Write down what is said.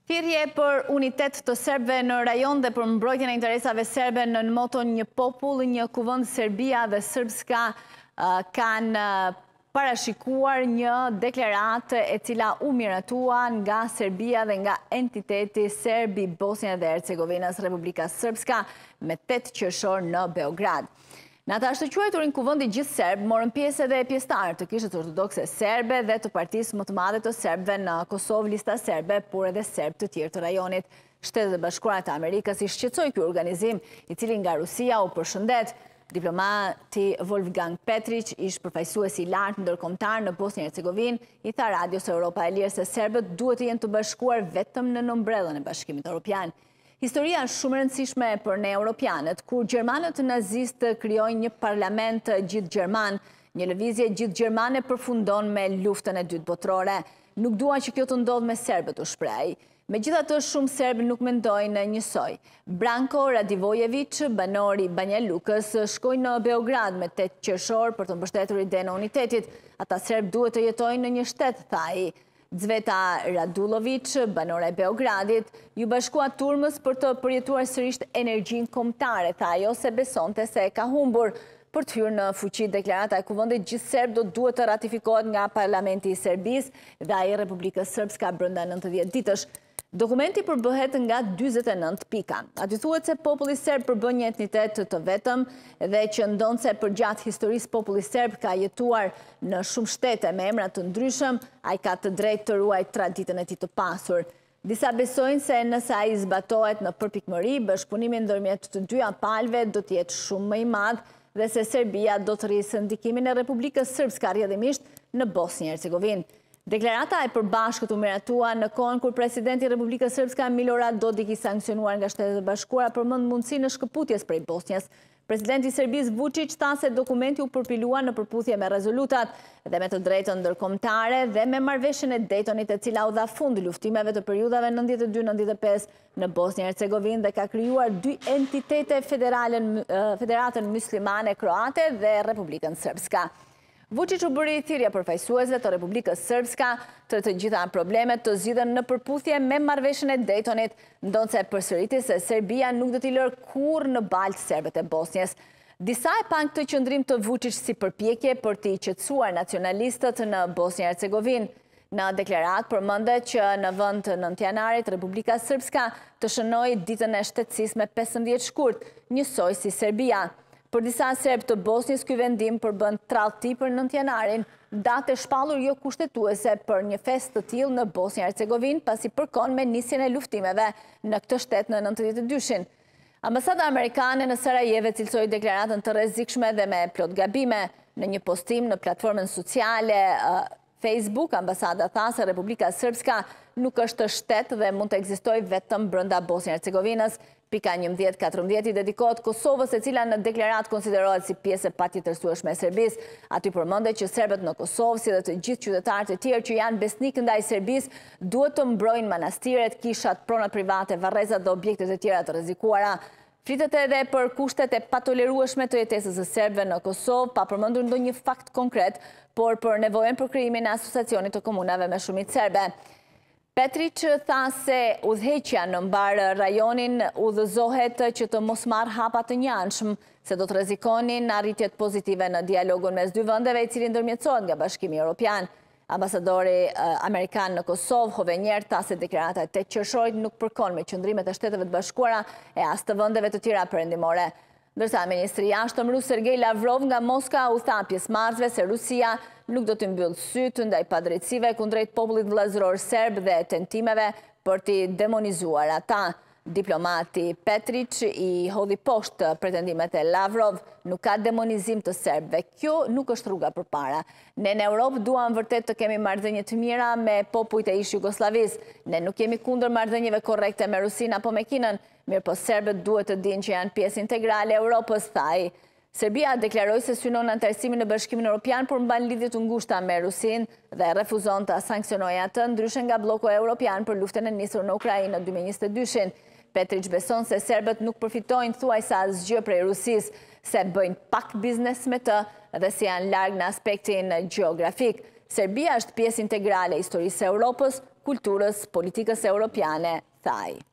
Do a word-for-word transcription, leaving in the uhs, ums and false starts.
Thirrje për unitet të serbëve në rajon dhe për mbrojtjen e interesave serbe në moton një popull, një kuvend Serbia dhe Srpska kanë parashikuar një deklaratë e cila u miratua nga Serbia dhe nga entiteti Serbi Bosnja dhe Hercegovinas Republika Srpska me tetë qershor në Beograd. Në ata është të quajturin kuvendi gjithë serb, morën pjesë edhe pjesëtarë të kishës ortodokse serbe dhe të partisë më të madhe të serbëve në Kosovë, lista serbe, por edhe serb të tjerë të rajonit. Shtetet e Bashkuara të Amerikës i shqetësoi ky organizim, i cili nga Rusia u përshëndet. Diplomati Wolfgang Petrić, ish përfaqësuesi i lartë ndërkombëtar në Bosnjë e Hercegovinë, i tha Radios Europa e Lirë se serbët duhet të jenë të bashkuar vetëm në nëmbrellën e Bashkimit Evropian. Historia është shumë rëndësishme për ne europianët, kur gjermanët nazistë krijojnë një parlament gjithë gjerman, një lëvizje gjithë gjermane përfundon me luftën e dytë botërore. Nuk dua që kjo të ndodhë me serbët, u shpreh. Megjithatë, shumë serbë nuk mendojnë njësoj. Branko Radivojević, banori Banja Lukës, shkoi në Beograd me tetë qershor për të mbështetur idenë e unitetit. Ata serbë duhet të jetojnë në një shtet, tha ai. Zveta Radulović, banora e Beogradit, ju bashkua turmës për të përjetuar sërish energjinë kombëtare, tha ajo se besonte se ka humbur. Për të hyrë në fuqi, deklarata e kuvendit gjithë serb do duhet të ratifikohet nga Parlamenti i Serbisë dhe ai i Republikës Srpska brenda nëntëdhjetë ditësh. Dokumenti përbëhet nga dyzet e nëntë pika. Aty thuhet se populli serb përbën një etnitet të vetëm dhe që ndonse përgjatë historisë populli serb ka jetuar në shumë shtete me emra të ndryshëm, ai ka të drejtë të ruajë traditën e tij të pasur. Disa besojnë se nëse ai zbatohet në përpikmëri, bashkëpunimi ndërmjet të dyja palëve do të jetë shumë më i madh dhe se Serbia do të rrisë ndikimin e Republikës Srpska rrjedhimisht në Bosnjë e Hercegovinë. Deklarata e përbashkët u miratua në kohën kur presidenti i Republikës Srpska Milorad Dodik i sankcionuar nga Shtetet e Bashkuara përmend mundësinë e shkëputjes prej Bosnjës. Presidenti i Serbisë Vučić tha se dokumenti u përpilua në përputhje me rezolutat dhe me të drejtën ndërkombëtare dhe me marrëveshjen e Daytonit, e cila u dha fund luftimeve të periudhave nëntëdhjetë e dy nëntëdhjetë e pesë në Bosnjë e Hercegovinë dhe ka krijuar dy entitete federale, Federatën Muslimane Kroate dhe Republikën Srpska. Vučić u bëri thirrje përfaqësuesve të Republikës Srpska të të gjitha problemet të zgjidhen në përputhje me marrëveshjen e Daytonit, ndonse përsëriti se Serbia nuk do t'i lërë kurrë në balë serbët e Bosnjës. Disa e pan këtë qëndrim të Vučić si përpjekje për t'i qetësuar nacionalistët në Bosnjë e Hercegovinë. Në deklarat përmendet që në vend të nëntë janarit Republika Srpska të shënoi ditën e shtetësisë me pesëmbëdhjetë shkurt, njësoj si Serbia. Për disa serbë të Bosnjës, ky vendim përbën tradhti për nëntë janarin, datë e shpallur jo kushtetuese për një festë të tillë në Bosnjë e Hercegovinë, pasi përkon me nisjen e luftimeve në këtë shtet në nëntëdhjetë e dyshin. Ambasada amerikane në Sarajevo cilësoi deklaratën të rrezikshme dhe me plot gabime. Në një postim në platformën sociale Facebook, ambasada tha se Republika Srpska nuk është shtet dhe mund të ekzistojë vetëm brenda Bosnjë e Hercegovinës. Pika njëmbëdhjetë katërmbëdhjetë i dedikohet Kosovës, e cila në deklarat konsiderohet si pjesë e patjetërsueshme e Serbisë. Aty përmendet që serbët në Kosovë, si dhe të gjithë qytetarët e tjerë që janë besnik ndaj Serbisë, duhet të mbrojnë manastiret, kishat, pronat private, varrezat dhe objektet e tjera të rrezikuara. Flitet edhe për kushtet e patolerueshme të jetesës së serbëve në Kosovë, pa përmendur ndonjë fakt konkret, por për nevojën për krijimin e asociacionit të komunave me shumicë serbe. Petrić tha se udhëheqja në mbar rajonin udhëzohet që të mos marrë hapa të njanshëm, se do të rrezikonin arritjet pozitive në dialogun mes dy vendeve, i cili ndërmjetësohet nga Bashkimi Evropian. Ambasadori amerikan në Kosovë, Hovenier, tha se deklarata e tetë qershorit nuk përkon me qëndrimet e Shteteve të Bashkuara e as të vendeve të tjera perëndimore. Ndërsa ministri i jashtëm rus Sergej Lavrov nga Moska u tha pjesëmarrësve se Rusia nuk do të mbyllë sytë ndaj padrejtësive kundrejt popullit vëllazëror serb dhe tentimeve për t'i demonizuar ata. Diplomati Petrić i hodhi poshtë pretendimet e Lavrov, nuk ka demonizim të serbëve. Kjo nuk është rruga përpara. Ne në Europë duam vërtet të kemi marrëdhënie të mira me popujt e ish Jugosllavisë. Ne nuk jemi kundër marrëdhënieve korrekte me Rusinë apo me Kinën, mirë po serbët duhet të dinë që janë pjesë integrale e Europës, tha ai. Serbia deklaroi se synon anëtarësimin në Bashkimin Evropian, por mban lidhje të ngushta me Rusinë dhe refuzon të sanksionojë atë, ndryshe nga bloku evropian për luftën e nisur në Ukrainë në dy mijë e njëzet e dyshin. Petrić beson se serbët nuk përfitojnë thuajsa asgjë prej Rusisë, se bëjnë pak biznes me të dhe se janë larg në aspektin gjeografik. Serbia është pjesë integrale e historisë së Europës, kulturës politikës europiane, thaj.